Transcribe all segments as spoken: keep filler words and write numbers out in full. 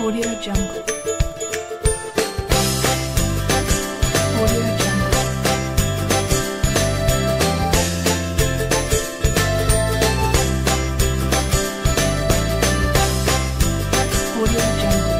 Audio Jungle. Audio Jungle. Audio Jungle.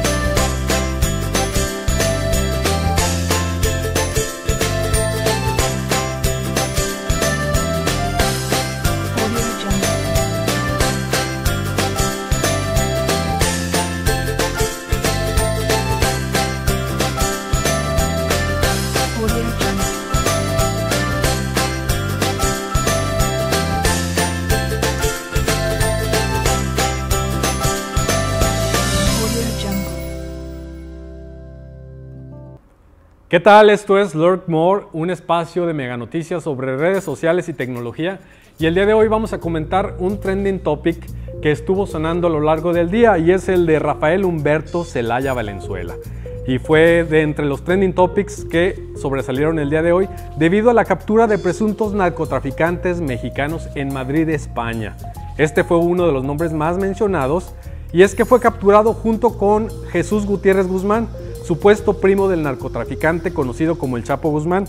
¿Qué tal? Esto es Lurk More, un espacio de mega noticias sobre redes sociales y tecnología, y el día de hoy vamos a comentar un trending topic que estuvo sonando a lo largo del día y es el de Rafael Humberto Zelaya Valenzuela. Y fue de entre los trending topics que sobresalieron el día de hoy debido a la captura de presuntos narcotraficantes mexicanos en Madrid, España. Este fue uno de los nombres más mencionados y es que fue capturado junto con Jesús Gutiérrez Guzmán, supuesto primo del narcotraficante conocido como el Chapo Guzmán.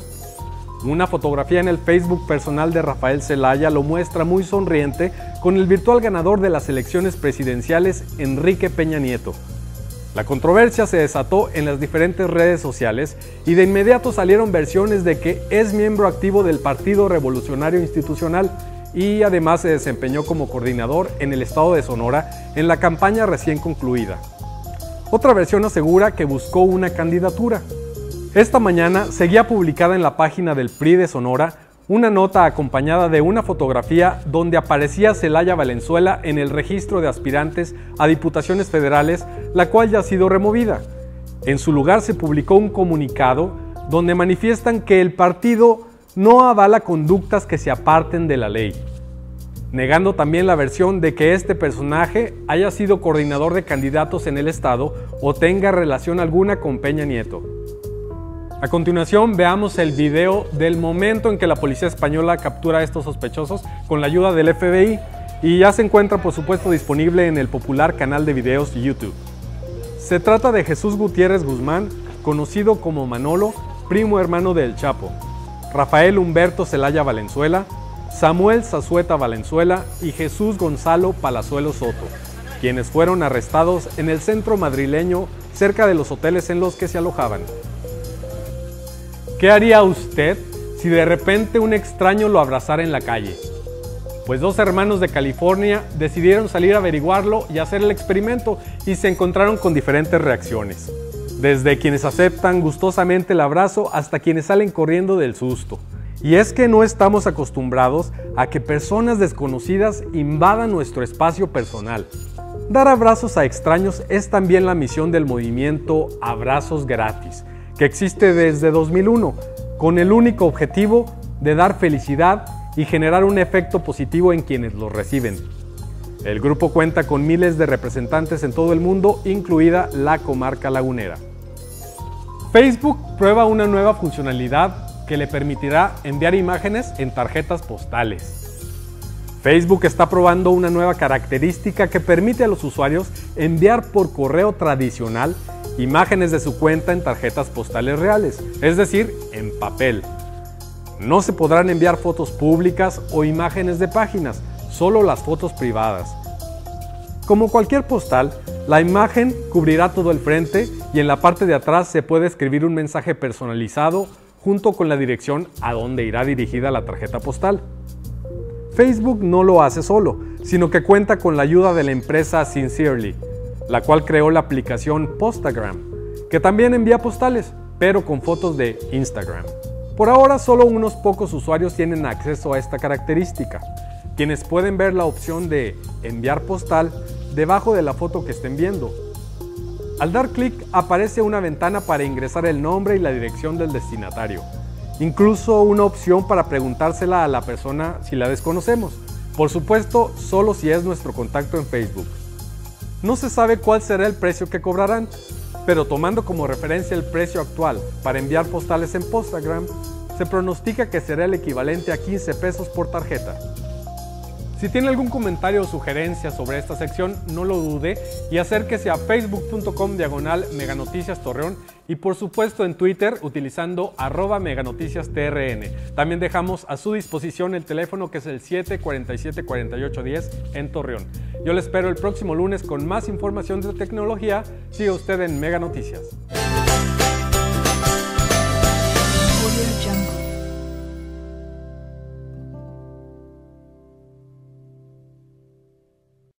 Una fotografía en el Facebook personal de Rafael Zelaya lo muestra muy sonriente con el virtual ganador de las elecciones presidenciales, Enrique Peña Nieto. La controversia se desató en las diferentes redes sociales y de inmediato salieron versiones de que es miembro activo del Partido Revolucionario Institucional y además se desempeñó como coordinador en el estado de Sonora en la campaña recién concluida. Otra versión asegura que buscó una candidatura. Esta mañana seguía publicada en la página del P R I de Sonora una nota acompañada de una fotografía donde aparecía Zelaya Valenzuela en el registro de aspirantes a diputaciones federales, la cual ya ha sido removida. En su lugar se publicó un comunicado donde manifiestan que el partido no avala conductas que se aparten de la ley, negando también la versión de que este personaje haya sido coordinador de candidatos en el estado o tenga relación alguna con Peña Nieto. A continuación veamos el video del momento en que la policía española captura a estos sospechosos con la ayuda del F B I y ya se encuentra por supuesto disponible en el popular canal de videos YouTube. Se trata de Jesús Gutiérrez Guzmán, conocido como Manolo, primo hermano del Chapo, Rafael Humberto Zelaya Valenzuela, Samuel Zazueta Valenzuela y Jesús Gonzalo Palazuelo Soto, quienes fueron arrestados en el centro madrileño cerca de los hoteles en los que se alojaban. ¿Qué haría usted si de repente un extraño lo abrazara en la calle? Pues dos hermanos de California decidieron salir a averiguarlo y hacer el experimento y se encontraron con diferentes reacciones, desde quienes aceptan gustosamente el abrazo hasta quienes salen corriendo del susto. Y es que no estamos acostumbrados a que personas desconocidas invadan nuestro espacio personal. Dar abrazos a extraños es también la misión del movimiento Abrazos Gratis, que existe desde dos mil uno, con el único objetivo de dar felicidad y generar un efecto positivo en quienes los reciben. El grupo cuenta con miles de representantes en todo el mundo, incluida la comarca lagunera. Facebook prueba una nueva funcionalidad que le permitirá enviar imágenes en tarjetas postales. Facebook está probando una nueva característica que permite a los usuarios enviar por correo tradicional imágenes de su cuenta en tarjetas postales reales, es decir, en papel. No se podrán enviar fotos públicas o imágenes de páginas, solo las fotos privadas. Como cualquier postal, la imagen cubrirá todo el frente y en la parte de atrás se puede escribir un mensaje personalizado junto con la dirección a donde irá dirigida la tarjeta postal. Facebook no lo hace solo, sino que cuenta con la ayuda de la empresa Sincerely, la cual creó la aplicación Postagram, que también envía postales, pero con fotos de Instagram. Por ahora solo unos pocos usuarios tienen acceso a esta característica, quienes pueden ver la opción de enviar postal debajo de la foto que estén viendo. Al dar clic aparece una ventana para ingresar el nombre y la dirección del destinatario, incluso una opción para preguntársela a la persona si la desconocemos, por supuesto solo si es nuestro contacto en Facebook. No se sabe cuál será el precio que cobrarán, pero tomando como referencia el precio actual para enviar postales en Postagram, se pronostica que será el equivalente a quince pesos por tarjeta. Si tiene algún comentario o sugerencia sobre esta sección, no lo dude y acérquese a facebook punto com diagonal meganoticias torreón y por supuesto en Twitter utilizando arroba meganoticias T R N. También dejamos a su disposición el teléfono que es el siete cuarenta y siete, cuarenta y ocho diez en Torreón. Yo le espero el próximo lunes con más información de tecnología. Siga usted en Mega Noticias.